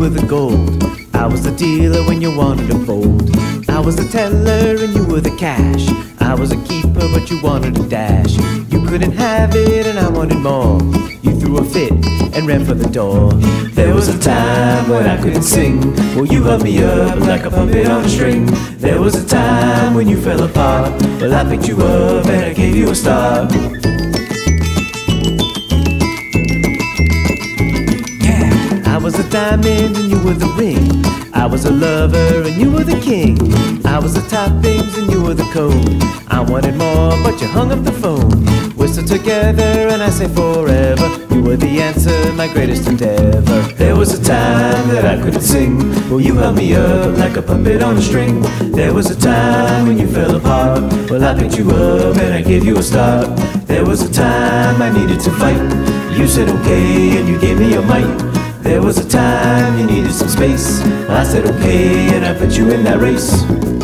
were the gold. I was the dealer when you wanted to fold. I was the teller and you were the cash. I was a keeper but you wanted to dash. You couldn't have it and I wanted more. You threw a fit and ran for the door. There was a time when I couldn't sing. Well, you held me up like a puppet on a string. There was a time when you fell apart. Well, I picked you up and I gave you a star. I was a diamond and you were the ring. I was a lover and you were the king. I was the toppings and you were the code. I wanted more but you hung up the phone. We're still together and I say forever. You were the answer, my greatest endeavor. There was a time that I couldn't sing. Well, you held me up like a puppet on a string. There was a time when you fell apart. Well, I picked you up and I gave you a start. There was a time I needed to fight. You said okay and you gave me your might. There was a time you needed some space. I said okay and I put you in that race.